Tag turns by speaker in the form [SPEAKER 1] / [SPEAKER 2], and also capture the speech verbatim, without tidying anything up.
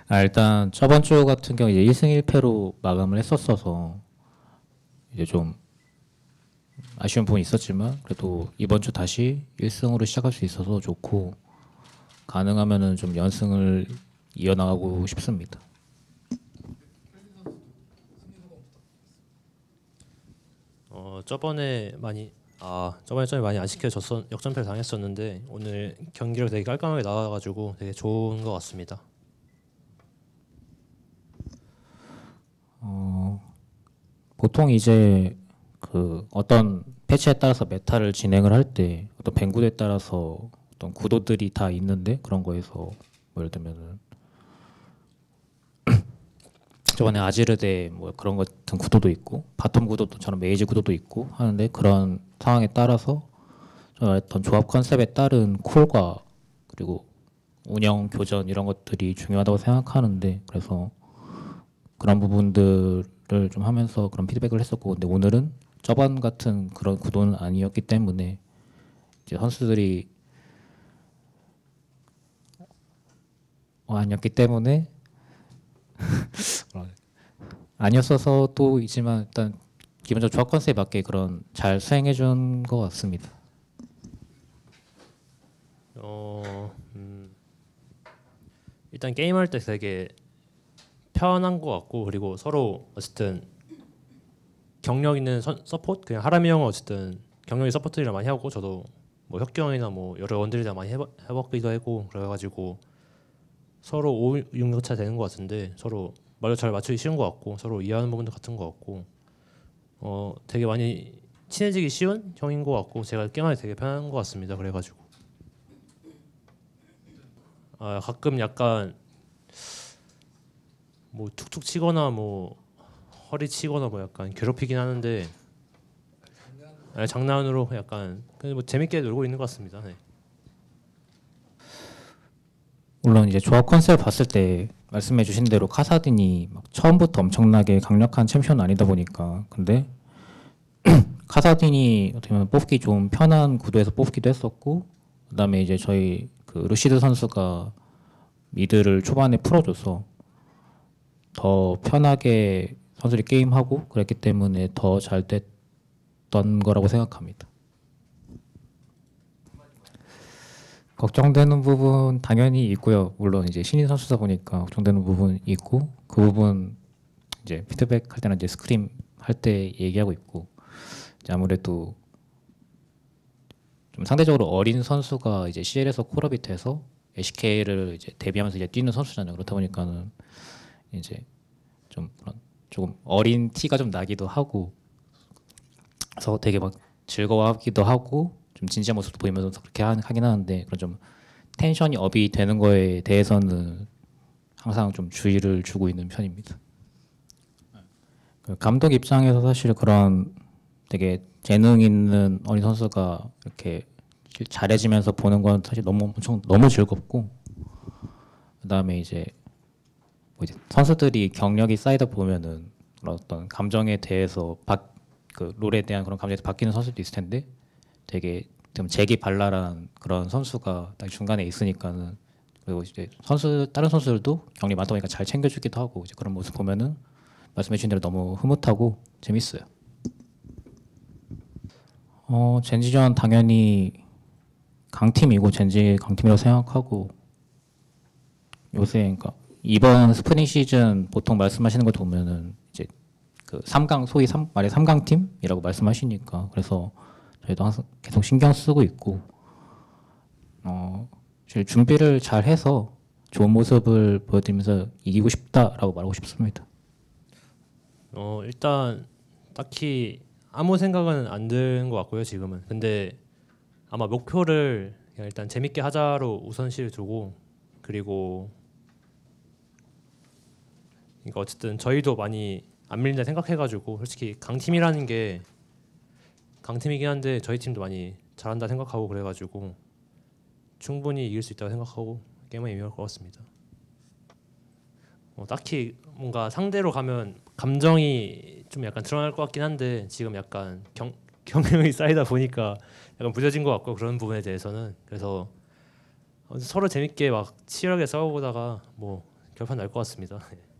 [SPEAKER 1] 아, 일단 저번 주 같은 경우 이제 일 승 일 패로 마감을 했었어서 이제 좀 아쉬운 부분이 있었지만 그래도 이번 주 다시 일 승으로 시작할 수 있어서 좋고 가능하면은 좀 연승을 이어나가고 싶습니다.
[SPEAKER 2] 어 저번에 많이 아 저번에 좀 많이 안 시켜졌었 역전패를 당했었는데 오늘 경기를 되게 깔끔하게 나와가지고 되게 좋은 것 같습니다.
[SPEAKER 1] 어, 보통 이제 그 어떤 패치에 따라서 메타를 진행을 할 때 어떤 뱅구에 따라서 어떤 구도들이 다 있는데 그런 거에서 뭐 예를 들면은 저번에 아지르데 뭐 그런 것 같은 구도도 있고 바텀 구도도 저는 메이지 구도도 있고 하는데 그런 상황에 따라서 저는 어떤 조합 컨셉에 따른 콜과 그리고 운영 교전 이런 것들이 중요하다고 생각하는데 그래서 그런 부분들을 좀 하면서 그런 피드백을 했었고 근데 오늘은 저번 같은 그런 구도는 아니었기 때문에 이제 선수들이 어, 아니었기 때문에 아니었어서 또 있지만 일단 기본적으로 조합 컨셉에 맞게 그런 잘 수행해 준 것 같습니다.
[SPEAKER 2] 어 음, 일단 게임할 때 되게 편한 것 같고 그리고 서로 어쨌든 경력 있는 선, 서포트 그냥 하람이 형은 어쨌든 경력이 서포트를 많이 하고 저도 뭐 혁경이나 뭐 여러 원들이랑 많이 해봤, 해봤기도 하고 그래가지고 서로 오, 육 년 차 되는 것 같은데 서로 말도 잘 맞추기 쉬운 것 같고 서로 이해하는 부분도 같은 것 같고 어 되게 많이 친해지기 쉬운 형인 것 같고 제가 게임하기 되게 편한 것 같습니다. 그래가지고 아 가끔 약간 뭐 툭툭 치거나 뭐 허리 치거나 뭐 약간 괴롭히긴 하는데 아니, 장난으로 약간 그냥 뭐 재밌게 놀고 있는 것 같습니다. 네.
[SPEAKER 1] 물론 이제 조합 컨셉을 봤을 때 말씀해 주신 대로 카사딘이 막 처음부터 엄청나게 강력한 챔피언 아니다 보니까 근데 카사딘이 어떻게 보면 뽑기 좀 편한 구도에서 뽑기도 했었고 그다음에 이제 저희 그 루시드 선수가 미드를 초반에 풀어줘서 더 편하게 선수들이 게임하고 그랬기 때문에 더 잘 됐던 거라고 생각합니다. 걱정되는 부분 당연히 있고요. 물론 이제 신인 선수다 보니까 걱정되는 부분 있고 그 부분 이제 피드백 할 때는 이제 스크림 할 때 얘기하고 있고 이제 아무래도 좀 상대적으로 어린 선수가 이제 씨엘에서 콜업이 돼서 에이씨케이를 이제 데뷔하면서 이제 뛰는 선수잖아요. 그렇다 보니까는 이제 좀 그런 조금 어린 티가 좀 나기도 하고 그래서 되게 막 즐거워하기도 하고 좀 진지한 모습도 보이면서 그렇게 하, 하긴 하는데 그런 좀 텐션이 업이 되는 거에 대해서는 항상 좀 주의를 주고 있는 편입니다. 그 감독 입장에서 사실 그런 되게 재능 있는 어린 선수가 이렇게 잘해지면서 보는 건 사실 너무 엄청 너무 즐겁고 그다음에 이제 뭐 이제 선수들이 경력이 쌓이다 보면은 그런 어떤 감정에 대해서 바, 그 롤에 대한 그런 감정에서 바뀌는 선수도 있을 텐데 되게 좀 재기발랄한 그런 선수가 딱 중간에 있으니까는 그리고 이제 선수 다른 선수들도 경력이 많다 보니까 잘 챙겨주기도 하고 이제 그런 모습 보면은 말씀해주신 대로 너무 흐뭇하고 재밌어요. 어 젠지전 당연히 강팀이고 젠지 강팀이라고 생각하고 요새 그러니까 이번 스프링 시즌 보통 말씀하시는 거 보면은 이제 그 삼 강 소위 삼, 말의 삼 강 팀이라고 말씀하시니까 그래서 저희도 항상 계속 신경 쓰고 있고 어 준비를 잘 해서 좋은 모습을 보여드리면서 이기고 싶다라고 말하고 싶습니다.
[SPEAKER 2] 어 일단 딱히 아무 생각은 안 드는 것 같고요 지금은. 근데 아마 목표를 그냥 일단 재밌게 하자로 우선시를 두고 그리고 그러니까 어쨌든 저희도 많이 안 밀린다 생각해가지고 솔직히 강팀이라는 게 강팀이긴 한데 저희 팀도 많이 잘한다 생각하고 그래가지고 충분히 이길 수 있다고 생각하고 게임을 임할 것 같습니다. 어, 딱히 뭔가 상대로 가면 감정이 좀 약간 드러날 것 같긴 한데 지금 약간 경, 경력이 쌓이다 보니까 약간 무뎌진 것 같고 그런 부분에 대해서는 그래서 서로 재밌게 막 치열하게 싸워보다가 뭐 결판 날 것 같습니다.